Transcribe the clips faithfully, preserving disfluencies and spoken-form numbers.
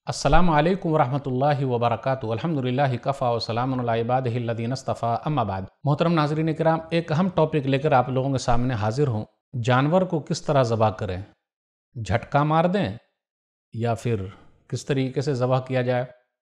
السلام علیکم ورحمۃ اللہ وبرکاتہ الحمدللہ کفا وسلام علی عبادہ الذین اصطفیٰ اما بعد۔ محترم ناظرین کرام، ایک اہم ٹاپک لے کر آپ لوگوں کے سامنے حاضر ہوں۔ جانور کو کس طرح ذبح کریں؟ جھٹکا مار دیں یا پھر کس طریقے سے ذبح کیا جائے؟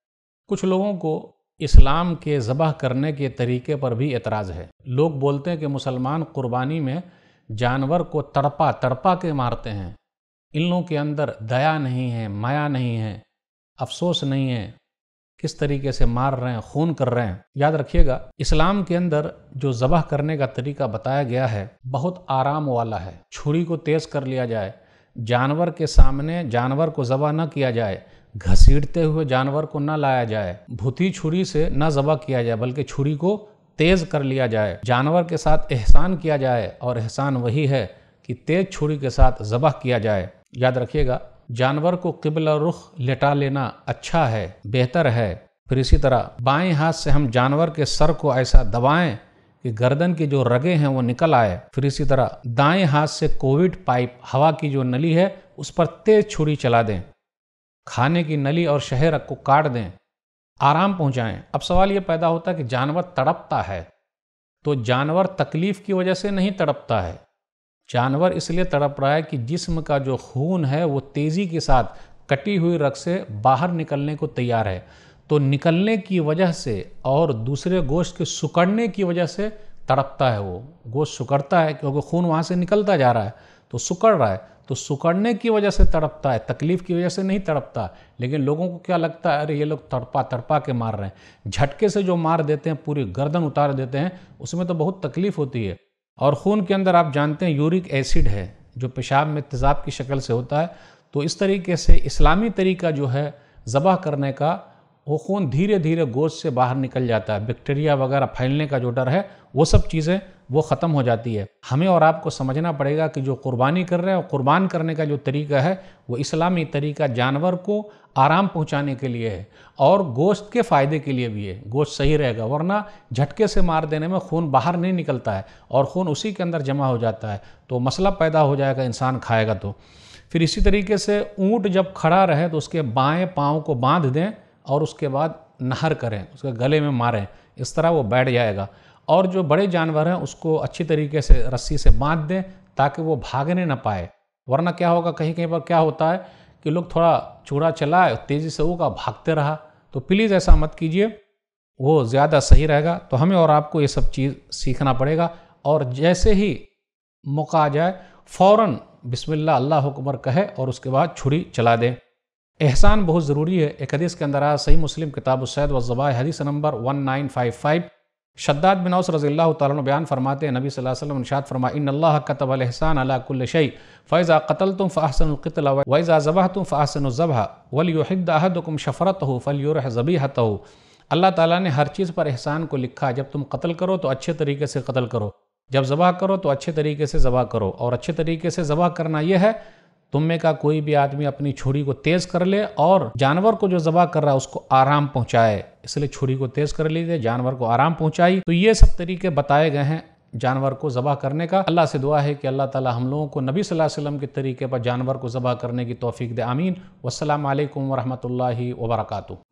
کچھ لوگوں کو اسلام کے ذبح کرنے کے طریقے پر بھی اعتراض ہے۔ لوگ بولتے ہیں کہ مسلمان قربانی میں جانور کو تڑپا تڑپا کے مارتے ہیں، ان لوگوں کے اندر دیا نہیں ہے، مایا نہیں ہے، افسوس نہیں ہے، کس طریقے سے مار رہے ہیں، خون کر رہے ہیں۔ یاد رکھیے گا، اسلام کے اندر جو ذبح کرنے کا طریقہ بتایا گیا ہے بہت آرام والا ہے۔ چھری کو تیز کر لیا جائے، جانور کے سامنے جانور کو ذبح نہ کیا جائے، گھسیٹتے ہوئے جانور کو نہ لایا جائے، بھوتی چھری سے نہ ذبح کیا جائے بلکہ چھری کو تیز کر لیا جائے، جانور کے ساتھ احسان کیا جائے، اور احسان وہی ہے کہ تیز چھری کے ساتھ ذبح کیا جائے۔ یاد رکھیے گا، جانور کو قبلہ رخ لٹا لینا اچھا ہے، بہتر ہے۔ پھر اسی طرح بائیں ہاتھ سے ہم جانور کے سر کو ایسا دبائیں کہ گردن کی جو رگیں ہیں وہ نکل آئے۔ پھر اسی طرح دائیں ہاتھ سے کووڈ پائپ، ہوا کی جو نلی ہے اس پر تیز چھری چلا دیں، کھانے کی نلی اور شہرک کو کاٹ دیں، آرام پہنچائیں۔ اب سوال یہ پیدا ہوتا ہے کہ جانور تڑپتا ہے، تو جانور تکلیف کی وجہ سے نہیں تڑپتا ہے، جانور اس لیے تڑپ رہا ہے کہ جسم کا جو خون ہے وہ تیزی کے ساتھ کٹی ہوئی رگ سے باہر نکلنے کو تیار ہے، تو نکلنے کی وجہ سے اور دوسرے گوشت کے سکڑنے کی وجہ سے تڑپتا ہے۔ وہ گوشت سکڑتا ہے کیونکہ خون وہاں سے نکلتا جا رہا ہے تو سکڑ رہا ہے، تو سکڑنے کی وجہ سے تڑپتا ہے، تکلیف کی وجہ سے نہیں تڑپتا۔ لیکن لوگوں کو کیا لگتا ہے، ارے یہ لوگ تڑپا تڑپا کے مار رہے ہیں، جھٹکے سے جو مار دیتے ہیں، پوری گردن اتار دیتے ہیں، اس میں تو بہت تکلیف ہوتی ہے۔ اور خون کے اندر آپ جانتے ہیں یورک ایسڈ ہے جو پیشاب میں تیزاب کی شکل سے ہوتا ہے، تو اس طریقے سے اسلامی طریقہ جو ہے ذبح کرنے کا، وہ خون دھیرے دھیرے گوشت سے باہر نکل جاتا ہے، بیکٹیریا وغیرہ پھیلنے کا جو ڈر ہے وہ سب چیزیں وہ ختم ہو جاتی ہے۔ ہمیں اور آپ کو سمجھنا پڑے گا کہ جو قربانی کر رہے ہیں، قربان کرنے کا جو طریقہ ہے وہ اسلامی طریقہ جانور کو آرام پہنچانے کے لیے ہے اور گوشت کے فائدے کے لیے بھی ہے، گوشت صحیح رہے گا، ورنہ جھٹکے سے مار دینے میں خون باہر نہیں نکلتا ہے اور خون اسی کے اندر جمع ہو جاتا ہے، تو مسئلہ پیدا ہو جائے گا انسان کھائے گا تو۔ پھر اسی طریقے سے اونٹ جب کھڑا رہے تو اس کے بائیں پاؤں کو باندھ دیں اور اس کے بعد نہر کریں، اس کے گلے میں ماریں، اس طرح وہ بیٹھ جائے گا۔ اور جو بڑے جانور ہیں اس کو اچھی طریقے سے رسی سے باندھ دیں تاکہ وہ بھاگنے نہ پائے، ورنہ کیا ہوگا، کہیں کہیں پر کیا ہوتا ہے کہ لوگ تھوڑا چوڑا چلائے، تیزی سے ہوگا، بھاگتے رہا، تو پلیز ایسا مت کیجئے، وہ زیادہ صحیح رہے گا۔ تو ہمیں اور آپ کو یہ سب چیز سیکھنا پڑے گا، اور جیسے ہی موقع آ جائے فوراً بسم اللہ اللہ اکبر کہے اور اس کے بعد چھری چلا دیں۔ احسان بہت ضروری ہے۔ ایک حدیث کے اندر آیا، صحیح مسلم کتاب الصید والذبائح، حدیث نمبر انیس سو پچپن، شداد بن اوس رضی اللہ تعالیٰ عنہ بیان فرماتے ہیں، نبی صلی اللہ علیہ وسلم ارشاد فرمایا، ان اللہ کتب الاحسان علی کل شیء فاذا قتلتم فاحسنوا القتل واذا ذبحتم فاحسنوا الذبح وليحد احدكم شفرته فليرح ذبیحته۔ اللہ تعالیٰ نے ہر چیز پر احسان کو لکھا، جب تم قتل کرو تو اچھے طریقے سے قتل کرو، جب ذبح کرو تو اچھے طریقے سے ذبح کرو، اور اچھے طریقے سے ذبح کرنا یہ ہے تم میں کا کوئی بھی آدمی اپنی چھری کو تیز کر لے اور جانور کو جو ذبح کر رہا ہے اس کو آرام پہنچائے، اس لیے چھری کو تیز کر لیجیے، جانور کو آرام پہنچائی۔ تو یہ سب طریقے بتائے گئے ہیں جانور کو ذبح کرنے کا۔ اللہ سے دعا ہے کہ اللہ تعالی ہم لوگوں کو نبی صلی اللہ علیہ وسلم کے طریقے پر جانور کو ذبح کرنے کی توفیق دے، آمین۔ والسلام علیکم ورحمۃ اللہ وبرکاتہ۔